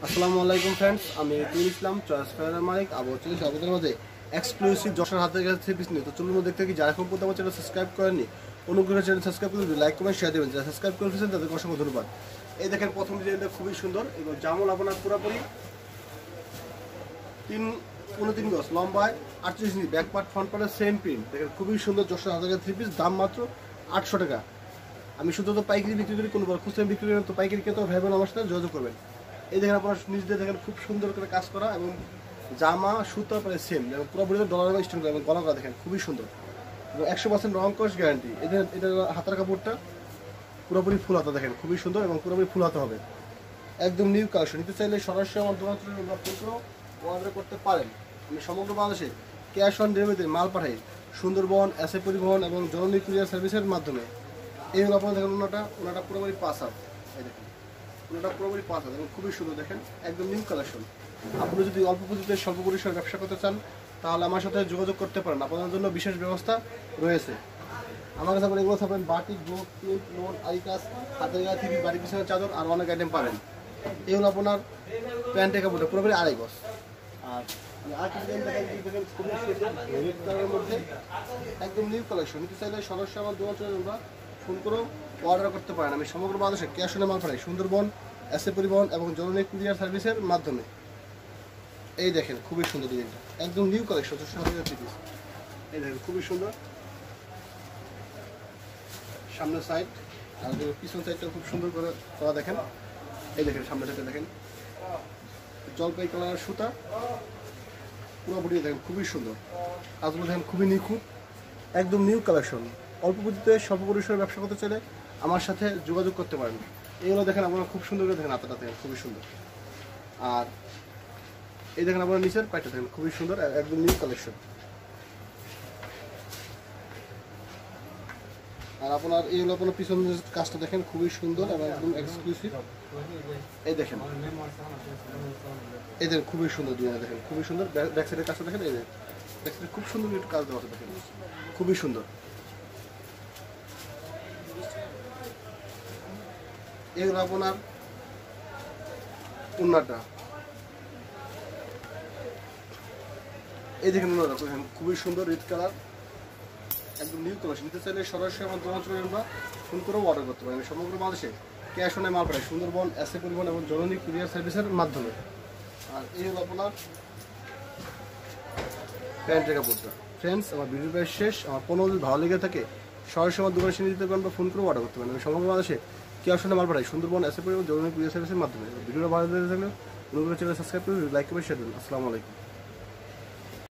আসসালামু আলাইকুম ফ্রেন্ডস, আমি তুল ইসলাম চয়েস ফেয়ারের মালিক আবার চলে আপনাদের মাঝে এক্সক্লুসিভ যশোর হাতের কাছে থ্রি পিস নিয়ে। তো চলুন দেখতে কি যারা এখন পর্যন্ত আমার চ্যানেল সাবস্ক্রাইব করেননি অনুগ্রহ চ্যানেল সাবস্ক্রাইব করে লাইক কমেন্ট শেয়ার দেবেন। যারা সাবস্ক্রাইব করে ফেলেছেন তাদেরকে অসংখ্য ধন্যবাদ। এই দেখেন প্রথম ডিজাইনটা খুবই সুন্দর এবং জামল আপনার পুরোপুরি 3.3 গজ লম্বায় 38 ইঞ্চি, ব্যাক পার্ট ফ্রন্ট পার্টের সেম প্রিন্ট। দেখেন খুবই সুন্দর যশোর হাতের কাছে থ্রি পিস, দাম মাত্র 800 টাকা। আমি শুধু তো পাইকারি বিক্রি করি, কোনো খুচরা বিক্রি করেন তো পাইকারি খেতেও ভাইবেন আমার সাথে যোগাযোগ করবেন। এই দেখেন আপনার নিজেদের দেখেন খুব সুন্দর করে কাজ করা এবং জামা সুতো পরে সেম এবং পুরোপুরি ডলার স্টোন করা এবং গলা করা দেখেন খুবই সুন্দর এবং 100% রং কস গ্যারান্টি। এটা হাতার কাপড়টা পুরোপুরি ফুল হাতা দেখেন খুবই সুন্দর এবং পুরোপুরি ফুল হাতা হবে, একদম নিউ কালেকশন। নিতে চাইলে সরাসরি আমার দোকান অর্ডার করতে পারেন। আমি সমগ্র বাংলাদেশে ক্যাশ অন ডেলিভারিতে মাল পাঠাই সুন্দরবন, এসএ পরিবহন এবং জননী কুরিয়ার সার্ভিসের মাধ্যমে। এই হলো আপনারা দেখেন ওনাটা পুরোপুরি পাঁচ হাত, এই দেখেন ওনাটা পুরোপুরি পাঁচ হাত এবং খুবই সুন্দর দেখেন একদম নিউ কালেকশন। আপনি যদি অল্প পুঁজিতে স্বল্প পরিসরে ব্যবসা করতে চান তাহলে আমার সাথে যোগাযোগ করতে পারেন, আপনাদের জন্য বিশেষ ব্যবস্থা রয়েছে। আমার কাছে এগুলো থাকবেন বাটিক, ব্লক, প্রিন্ট, লোন, আইকাস, হাতের গায়ে থেকে বাড়ির পিছনের চাদর আর অনেক আইটেম পাবেন। এই হলো আপনার প্যান্টের কাপড়টা পুরোপুরি 2.5 গজ। আর মধ্যে একদম নিউ কালেকশন। নিতে চাইলে সরাসরি আমার দোকান চলে আমরা ফোন করেও অর্ডার করতে পারেন। আমি সমগ্র বাংলাদেশে ক্যাশ অনে মাল পাঠাই সুন্দরবন, এসএ পরিবহন এবং জননী কুরিয়ার সার্ভিসের মাধ্যমে। এই দেখেন খুবই সুন্দর ডিজাইনটা, একদম নিউ কালেকশন। এই দেখেন খুবই সুন্দর সামনের সাইড আর পিছন সাইডটা খুব সুন্দর করে করা দেখেন। এই দেখেন সামনের সাইডটা দেখেন জলপাই কালারের সুতা পুরোপুরি দেখেন খুবই সুন্দর, কাজগুলো দেখেন খুবই নিখুঁত, একদম নিউ কালেকশন। অল্প পুঁজিতে স্বল্প পরিসরে ব্যবসা করতে চাইলে আমার সাথে যোগাযোগ করতে পারেন। এইগুলো দেখেন আপনারা খুব সুন্দর করে দেখেন, হাতাটা দেখেন খুবই সুন্দর। আর এই দেখেন আপনারা নিচের পাইটা দেখেন খুবই সুন্দর, একদম নিউ কালেকশন। আর আপনার এই হলো আপনার পিছনের কাজটা দেখেন খুবই সুন্দর এবং একদম এক্সক্লুসিভ। এই দেখেন এদের খুবই সুন্দর ডিজাইন দেখেন খুবই সুন্দর। ব্যাক সাইডের কাজটা দেখেন, এই ব্যাক সাইডে খুব সুন্দর একটু কাজ দেওয়া আছে দেখেন খুবই সুন্দর। এই হলো আপনার ওড়নাটা, এই দেখেন ওড়নাটা দেখেন খুবই সুন্দর রেড কালার, একদম নিউ কালেকশন। নিতে চাইলে সরাসরি আমার দোকান চলে আমরা ফোন করেও অর্ডার করতে পারি। আমি সমগ্র বাংলাদেশে ক্যাশ অনে মাল পাঠাই সুন্দরবন, এসএ পরিবহন এবং জননী কুরিয়ার সার্ভিসের মাধ্যমে। আর এই হলো আপনার প্যান্টের কাপড়টা। ফ্রেন্ডস, আমার ভিডিও প্রায় শেষ। আমার কোনো যদি ভালো লেগে থাকে সরাসরি আমার দোকানে এসে নিতে পারেন বা ফোন করেও অর্ডার করতে পারেন। আমি সমগ্র বাংলাদেশে ক্যাশ অনে মাল পাঠাই সুন্দরবন, এসএ পরিবহন, জননী কুরিয়ার সার্ভিসের মাধ্যমে। ভিডিওটা ভালো লেগে থাকলে অনুগ্রহ চ্যানেল সাবস্ক্রাইব করে লাইক করে শেয়ার দেবেন। আসসালামু আলাইকুম।